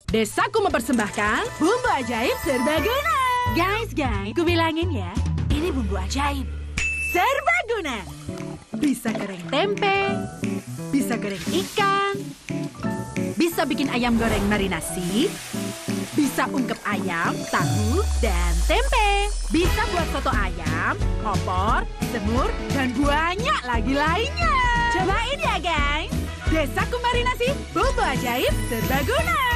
Desaku mempersembahkan bumbu ajaib serbaguna. Guys, kubilangin ya, ini bumbu ajaib serbaguna. Bisa goreng tempe, bisa goreng ikan, bisa bikin ayam goreng marinasi, bisa ungkep ayam, tahu, dan tempe. Bisa buat soto ayam, opor, semur, dan banyak lagi lainnya. Cobain ya guys. Desaku marinasi bumbu ajaib serbaguna.